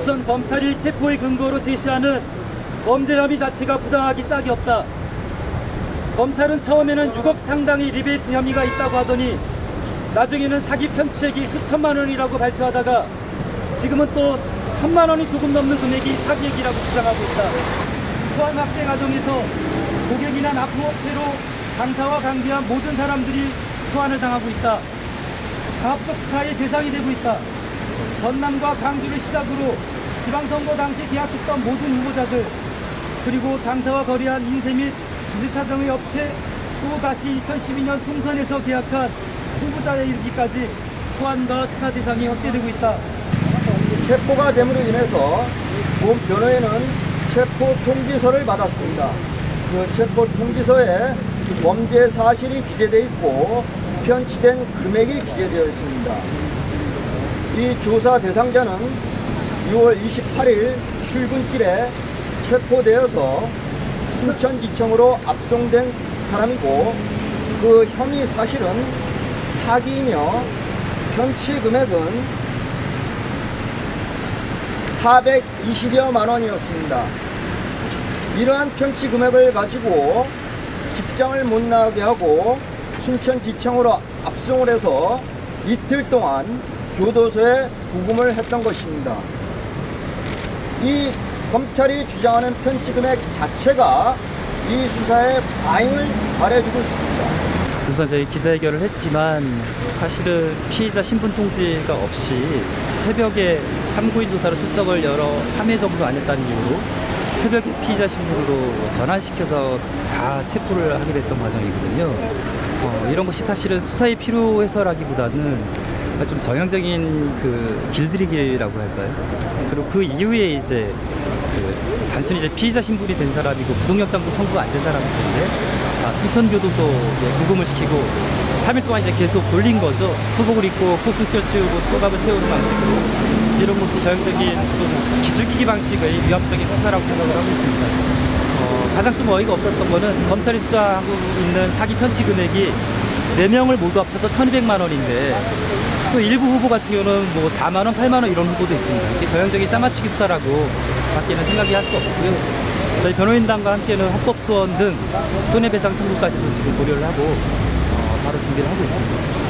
우선 검찰이 체포의 근거로 제시하는 범죄 혐의 자체가 부당하기 짝이 없다. 검찰은 처음에는 6억 상당의 리베이트 혐의가 있다고 하더니 나중에는 사기 편취액이 수천만 원이라고 발표하다가 지금은 또 1,000만 원이 조금 넘는 금액이 사기액이라고 주장하고 있다. 소환 확대 과정에서 고객이나 납부업체로 강사와 강비한 모든 사람들이 소환을 당하고 있다. 강압적 수사의 대상이 되고 있다. 전남과 강주를 시작으로 지방선거 당시 계약했던 모든 후보자들, 그리고 당사와 거래한 인쇄 및 주주차정의 업체, 또 다시 2012년 총선에서 계약한 후보자에 이르기까지 소환과 수사 대상이 확대되고 있다. 체포가 됨으로 인해서 본 변호인은 체포 통지서를 받았습니다. 그 체포 통지서에 범죄 사실이 기재되어 있고 편취된 금액이 기재되어 있습니다. 이 조사 대상자는 6월 28일 출근길에 체포되어서 순천지청으로 압송된 사람이고, 그 혐의 사실은 사기이며 편취 금액은 420여만 원이었습니다. 이러한 편취 금액을 가지고 직장을 못 나가게 하고 순천지청으로 압송을 해서 이틀 동안 교도소에 구금을 했던 것입니다. 이 검찰이 주장하는 편취 금액 자체가 이 수사에 과잉을 발해주고 있습니다. 우선 저희 기자회견을 했지만 사실은 피의자 신분 통지가 없이 새벽에 참고인 조사로 출석을 3회 정도 안 했다는 이유로 새벽에 피의자 신분으로 전환시켜서 다 체포를 하게 됐던 과정이거든요. 이런 것이 사실은 수사에 필요해서라기보다는 좀 정형적인 그 길들이기라고 할까요? 그리고 그 이후에 이제 단순히 이제 피의자 신분이 된 사람이고 구속영장도 청구가 안 된 사람인데 순천교도소에 구금을 시키고 3일 동안 이제 계속 돌린 거죠. 수복을 입고 코스티를 채우고 수갑을 채우는 방식으로, 이런 것도 전형적인 좀 기죽이기 방식의 위압적인 수사라고 생각을 하고 있습니다. 가장 좀 어이가 없었던 거는 검찰이 주장하고 있는 사기 편취 금액이 4명을 모두 합쳐서 1,200만 원인데 또 일부 후보 같은 경우는 뭐 4만 원, 8만 원 이런 후보도 있습니다. 이게 전형적인 짜맞추기 수사라고 밖에는 생각이 할 수 없고요. 저희 변호인단과 함께는 헌법소원 등 손해배상 청구까지도 지금 고려를 하고 바로 준비를 하고 있습니다.